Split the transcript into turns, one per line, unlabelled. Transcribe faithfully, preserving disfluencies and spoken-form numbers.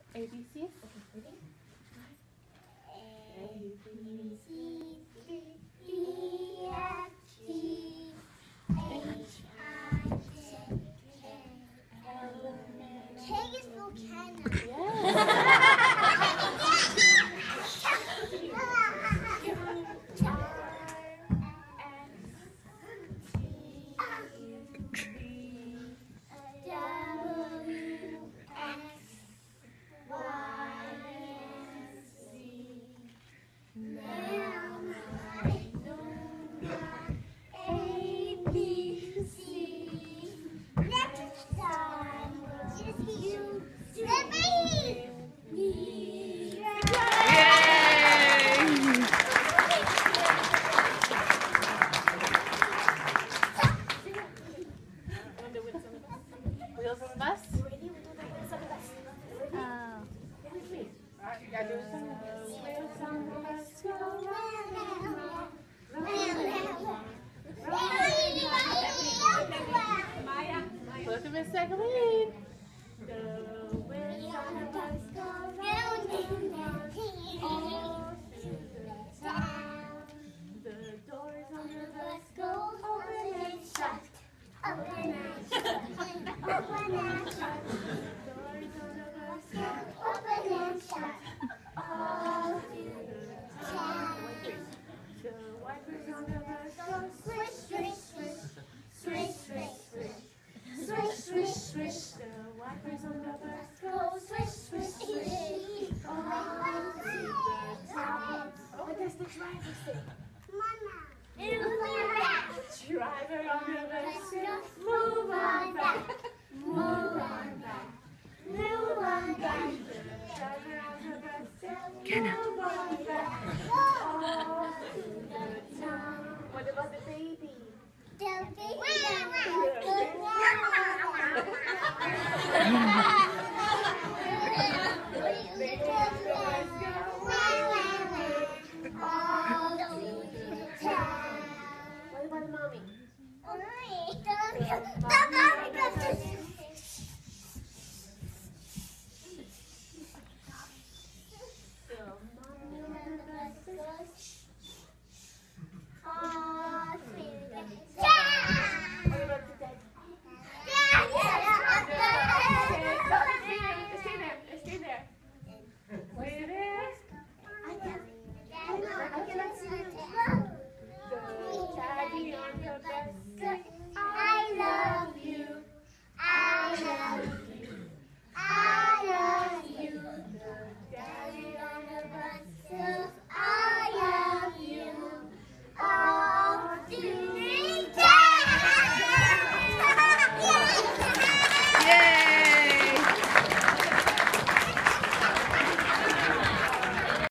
A B Cs?
Okay, ready?
A, B, C, D, E, F, G, H, I, J, K, L, M, N. K is volcano.
Yes. Wheels on the bus?
Ready? We'll do the wheels on the bus.
Oh. Alright, you gotta do some wheels on the bus go round and round, round and round. Look at Miss Jacqueline. The wheels on the bus go round and round, all to the town. The doors on the bus go open and shut, open and shut, open and shut. The doors on the bus go open and shut, all to the town. The wipers on the bus go swish, swish, swish, swish, swish, swish. Swish, swish, swish, the wipers on the bus go swish, swish, swish, all to the top. Oh, what does the driver say? Mama. Driver on the bus go, move on back, move on back, move on back. The driver on the bus go, move on back, all to the top. What about the baby?
The baby.